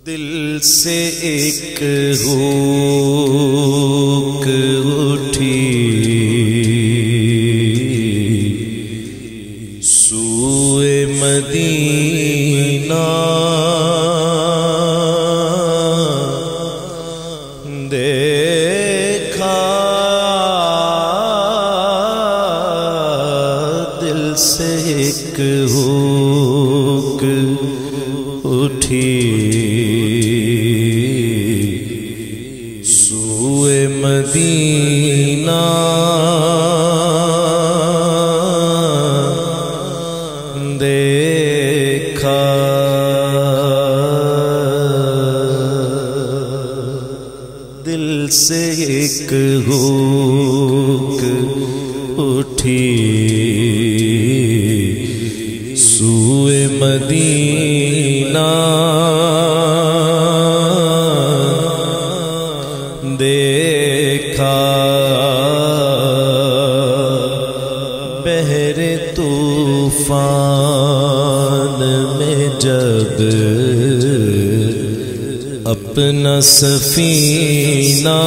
دل سے ایک ہوک اٹھی سوئے مدینہ دیکھا دل سے ایک ہوک اٹھی سوئے مدینہ دیکھا دل سے ایک ہوک اٹھی سوئے مدینہ دیکھا بحر طوفان میں جب اپنا سفینہ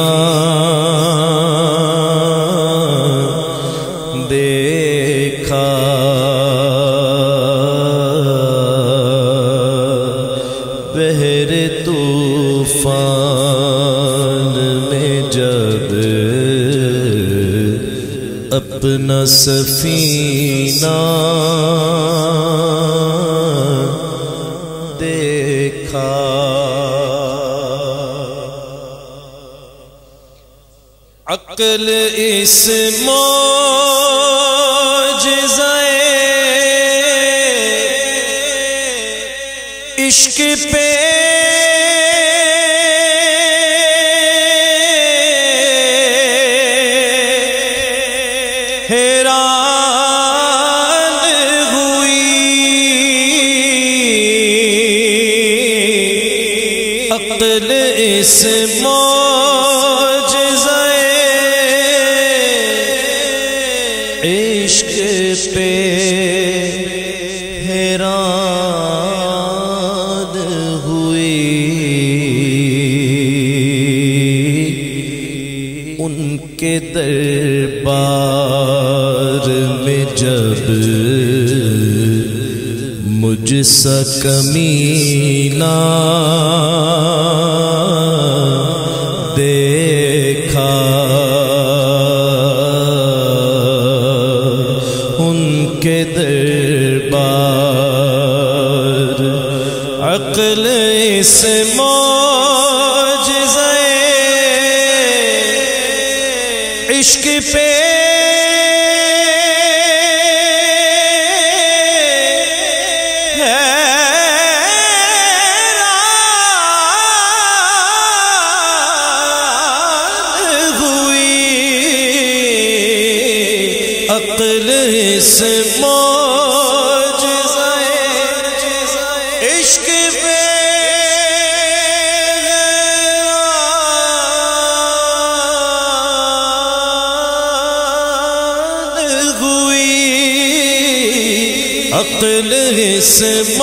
دیکھا بحر طوفان میں جب اپنا سفینہ دیکھا عقل اس معجزۂ عشق پہ حیران ہوئی عقل اس عشق پہ حیران ہوئی ان کے دربار میں جب مجھ سا کمینہ دیکھا کے دربار عقل اس معجزۂ عشق پہ حیران ہوئی عقل اس معجزۂ عشق پہ حیران ہوئی عقل اس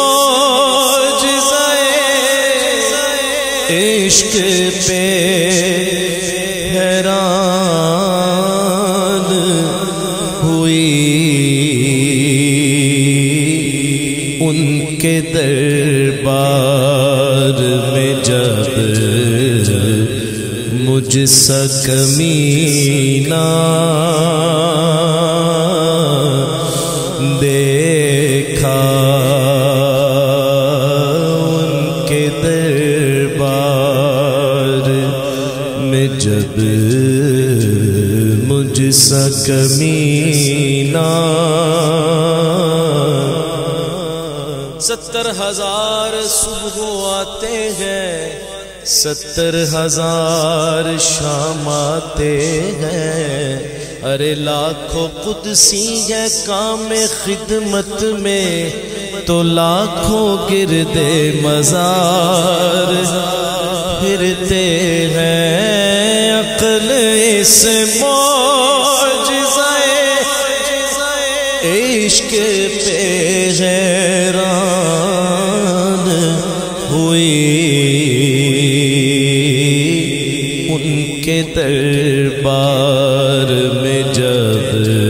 معجزۂ عشق پہ حیران ہوئی ان کے دربار میں جب مجھ سا کمینہ دیکھا ان کے دربار میں جب مجھ سا کمینہ 70,000 صبح آتے ہیں 70,000 شام آتے ہیں ارے لاکھوں قدسی ہے کام خدمت میں تو لاکھوں گرد مزار پھرتے ہیں عقل اس معجزۂ عشق پہ حیران ہوئی ان کے دربار میں جب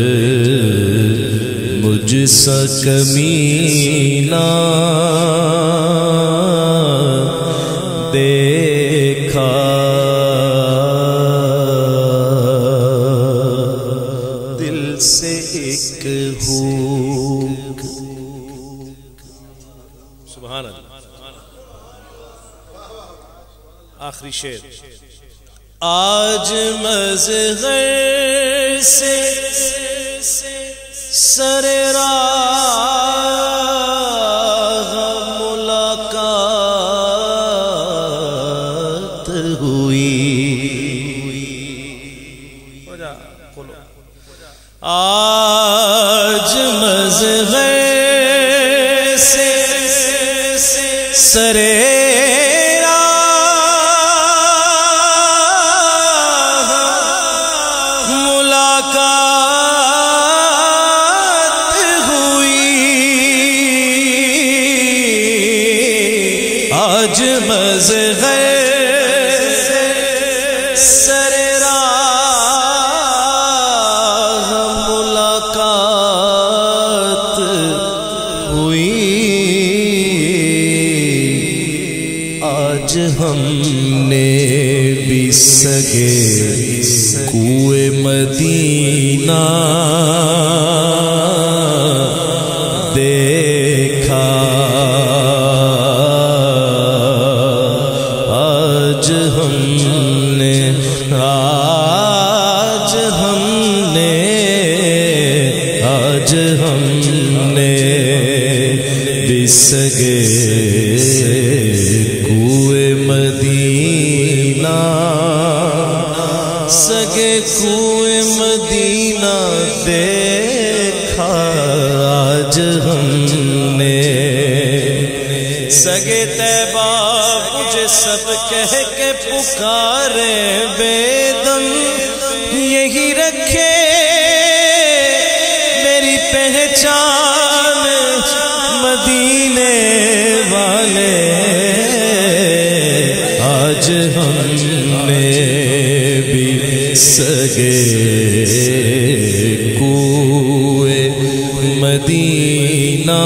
مجھ سا کمینہ دیکھا، دل سے ایک ہوک، سبحان اللہ۔ آخری شعر، آج مظہر سے سر راہ ملاقات ہوئی، آج مظہر سے سر آج مظہر سر راہ ملاقات ہوئی، آج ہم نے بھی سگے کوئے مدینہ دیکھا، آج ہم نے بسگے کوئے مدینہ، سگے کوئے مدینہ دیکھا، آج ہم نے سگے طیبہ مجھے سب کہہ کے پکارے بے دم، یہی رکھے میری پہچان مدینے والے، آج ہم نے بھی سگے کوئے مدینہ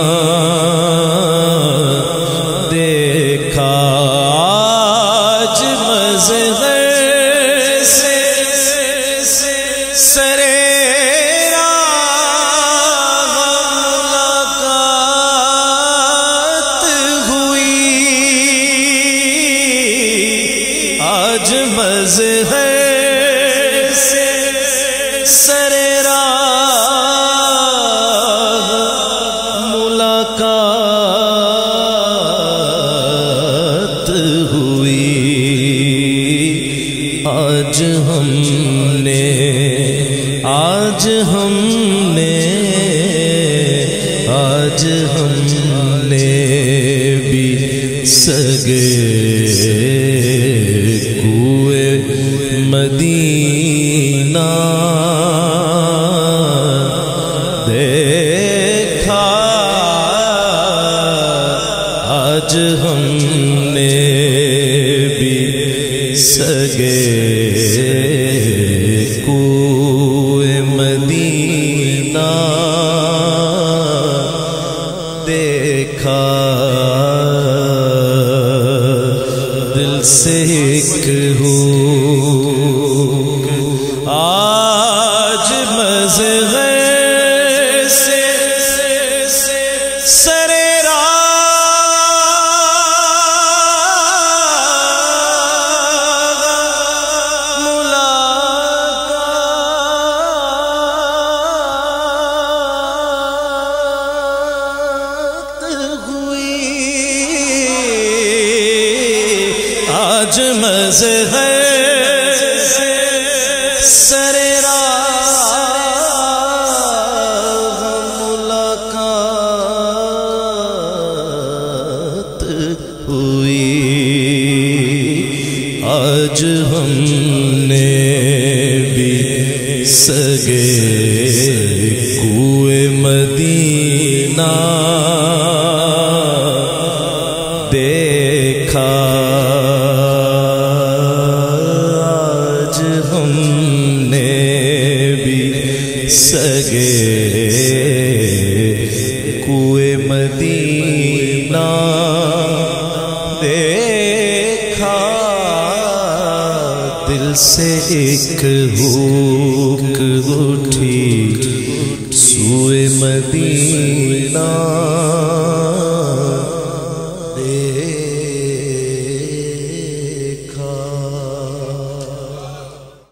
دیکھا، آج مظہر سے سر راہ ملاقات ہوئی، آج مظہر سے سر راہ ملاقات ہوئی، آج ہم نے بھی سگے کوئے مدینہ دیکھا، آج ہم نے بھی سگے کوئے مدینہ دیکھا، دل سے ایک ہو آج مظہر سے سر آج مظہر سر راہ ملاقات ہوئی، آج ہم نے بھی سگے کوئے مدینہ دیکھا، دیکھا آج ہم نے بھی سگے کوئے مدینہ دیکھا دل سے ایک ہوک اٹھی سوئے مدینہ